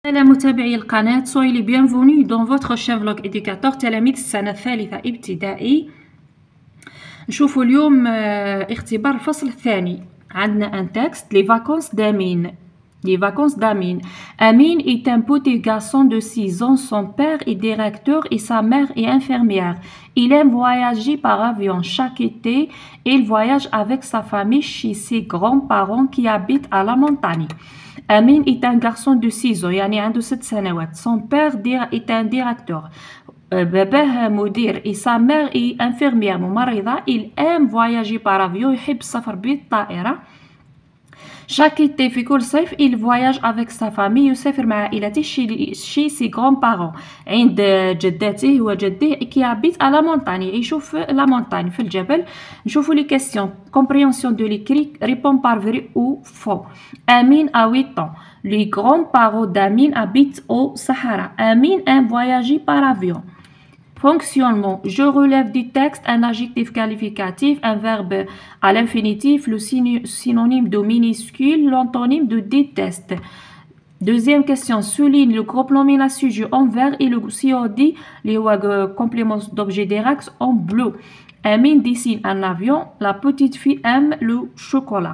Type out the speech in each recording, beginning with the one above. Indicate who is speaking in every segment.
Speaker 1: على متابعي القناة soyez les bienvenus dans votre Sherlock Educator تلاميذ السنة الثالثة ابتدائي. نشوفوا اليوم اختبار الفصل الثاني. عندنا un texte les vacances d'Amine. Les vacances d'Amine. Amine est un petit garçon de 6 ans. Son père est directeur et sa mère est infirmière. Il aime voyager par avion. Chaque été, il voyage avec sa famille chez ses grands-parents qui habitent à la montagne. Amine est un garçon de 6 ans. يعني عنده 6 سنوات. Son père est un directeur. باباه مدير et sa mère est infirmière ممرضة. Il aime voyager par avion. يحب السفر بالطائرة. Chaque été في كل صيف il voyage avec sa famille. يسافر مع عائلته chez ses grands-parents. عند جداته وجده qui habitent à la montagne. يعيشوا في la montagne في الجبل. نشوفوا les questions. Compréhension de l'écrit. Réponds par vrai ou faux. Amine a 8 ans. Les grands-parents d'Amine habitent au Sahara. Amine aime voyager par avion. Fonctionnement. Je relève du texte un adjectif qualificatif, un verbe à l'infinitif, le synonyme de minuscule, l'antonyme de déteste. Deuxième question. Souligne le groupe nominal sujet en vert et le COD, les compléments d'objet direct en bleu. Amine dessine un avion. La petite fille aime le chocolat.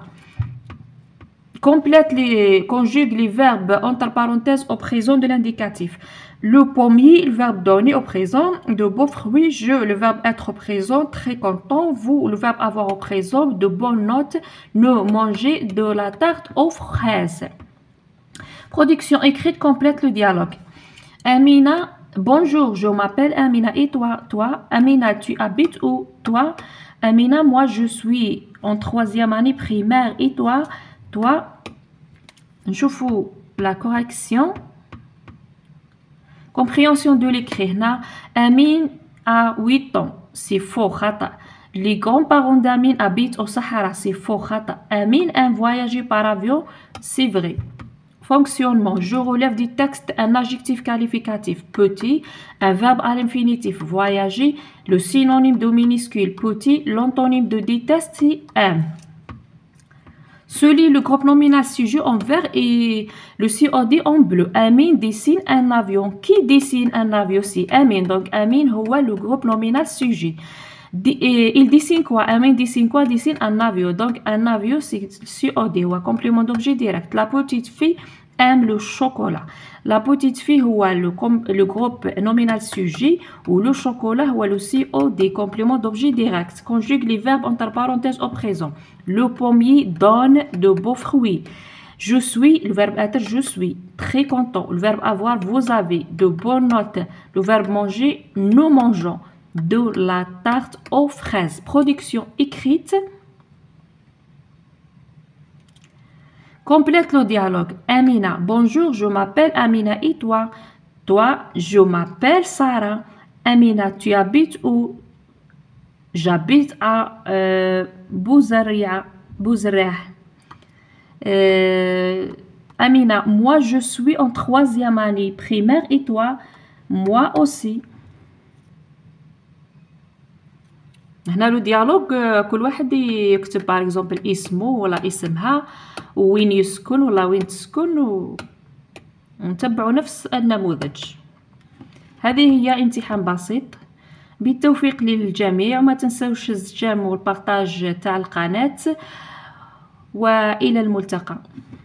Speaker 1: Conjugue les verbes entre parenthèses au présent de l'indicatif. Le pommier, le verbe donner au présent. De beaux fruits, je, le verbe être au présent, très content. Vous, le verbe avoir au présent. De bonnes notes, ne manger de la tarte aux fraises. Production écrite complète le dialogue. Amina, bonjour, je m'appelle Amina. Et toi? Amina, tu habites où? Toi? Amina, moi je suis en 3e année primaire. Et toi? نشوفوا la correction. Compréhension de l'écrit. Amine a 8 ans. C'est faux, khata. Les grands-parents d'Amine habitent au Sahara. C'est faux, khata. Amine aime voyager par avion. C'est vrai. Fonctionnement. Je relève du texte un adjectif qualificatif. Petit. Un verbe à l'infinitif. Voyager. Le synonyme de minuscule. Petit. L'antonyme de déteste. Aime. Souligne le groupe nominal sujet en vert et le COD en bleu. Amine dessine un avion. Qui dessine un avion? C'est Amine. Donc, Amine, c'est le groupe nominal sujet. Il dessine quoi? Amine dessine quoi? Dessine un avion. Donc, un avion, c'est COD, ou complément d'objet direct. La petite fille aime le chocolat. La petite fille, le groupe nominal sujet, ou le chocolat, ou le COD, complément d'objet direct. Conjugue les verbes entre parenthèses au présent. Le pommier donne de beaux fruits. Je suis, le verbe être, je suis. Très content. Le verbe avoir, vous avez. De bonnes notes. Le verbe manger, nous mangeons. De la tarte aux fraises. Production écrite. Complète le dialogue. Amina, bonjour, je m'appelle Amina. Et toi? Toi, je m'appelle Sarah. Amina, tu habites où? J'habite à Bouzerah. Amina, moi je suis en 3e année primaire. Et toi? Moi aussi. هنا لو ديالوج كل واحد يكتب باغ اكزومبل اسمه ولا اسمها وين يسكن ولا وين تسكن ونتبعوا نفس النموذج. هذه هي امتحان بسيط. بالتوفيق للجميع وما تنسوش الزجام والبارطاج تاع القناة والى الملتقى.